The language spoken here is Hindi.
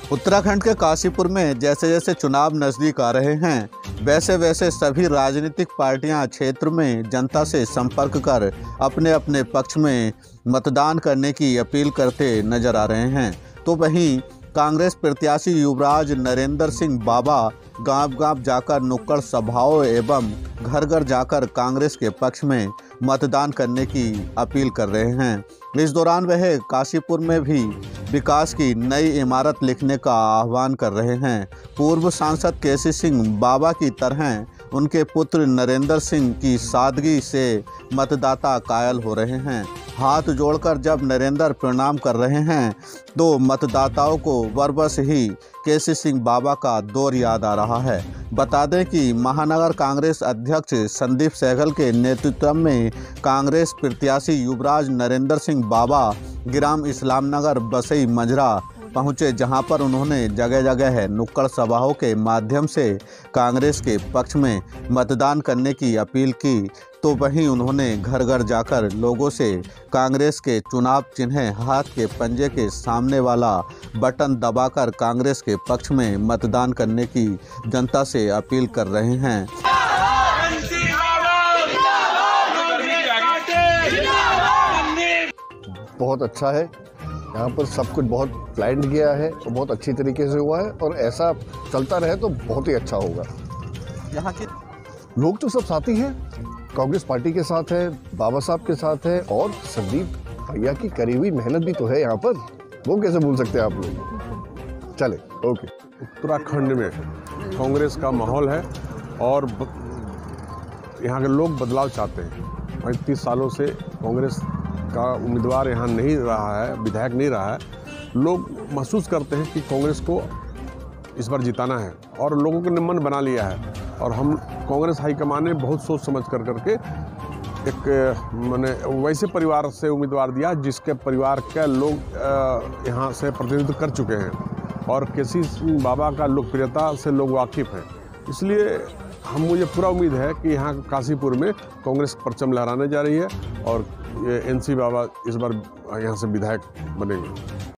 उत्तराखंड के काशीपुर में जैसे जैसे चुनाव नज़दीक आ रहे हैं, वैसे वैसे सभी राजनीतिक पार्टियां क्षेत्र में जनता से संपर्क कर अपने अपने पक्ष में मतदान करने की अपील करते नजर आ रहे हैं। तो वहीं कांग्रेस प्रत्याशी युवराज नरेंद्र सिंह बाबा गांव-गांव जाकर नुक्कड़ सभाओं एवं घर घर जाकर कांग्रेस के पक्ष में मतदान करने की अपील कर रहे हैं। इस दौरान वह काशीपुर में भी विकास की नई इमारत लिखने का आह्वान कर रहे हैं। पूर्व सांसद केसी सिंह बाबा की तरह उनके पुत्र नरेंद्र सिंह की सादगी से मतदाता कायल हो रहे हैं। हाथ जोड़कर जब नरेंद्र प्रणाम कर रहे हैं तो मतदाताओं को बरबस ही केसी सिंह बाबा का दौर याद आ रहा है। बता दें कि महानगर कांग्रेस अध्यक्ष संदीप सहगल के नेतृत्व में कांग्रेस प्रत्याशी युवराज नरेंद्र सिंह बाबा ग्राम इस्लाम नगर बसई मंझरा पहुंचे, जहां पर उन्होंने जगह जगह नुक्कड़ सभाओं के माध्यम से कांग्रेस के पक्ष में मतदान करने की अपील की। तो वहीं उन्होंने घर घर जाकर लोगों से कांग्रेस के चुनाव चिन्ह हाथ के पंजे के सामने वाला बटन दबाकर कांग्रेस के पक्ष में मतदान करने की जनता से अपील कर रहे हैं। बहुत अच्छा है, यहाँ पर सब कुछ बहुत प्लान किया है और बहुत अच्छी तरीके से हुआ है और ऐसा चलता रहे तो बहुत ही अच्छा होगा। यहाँ के लोग तो सब साथी हैं, कांग्रेस पार्टी के साथ है, बाबा साहब के साथ है और संदीप भैया की करी हुई मेहनत भी तो है यहाँ पर, वो कैसे भूल सकते हैं आप लोग। चले ओके। उत्तराखंड में कांग्रेस का माहौल है और यहाँ के लोग बदलाव चाहते हैं। 35 सालों से कांग्रेस का उम्मीदवार यहाँ नहीं रहा है, विधायक नहीं रहा है। लोग महसूस करते हैं कि कांग्रेस को इस बार जिताना है और लोगों ने मन बना लिया है। और हम कांग्रेस हाईकमान ने बहुत सोच समझ करके एक मैंने वैसे परिवार से उम्मीदवार दिया जिसके परिवार के लोग यहाँ से प्रतिनिधित्व कर चुके हैं और केसी सिंह बाबा का लोकप्रियता से लोग वाकिफ़ हैं। इसलिए मुझे पूरा उम्मीद है कि यहाँ काशीपुर में कांग्रेस परचम लहराने जा रही है और एनसी बाबा इस बार यहाँ से विधायक बनेंगे।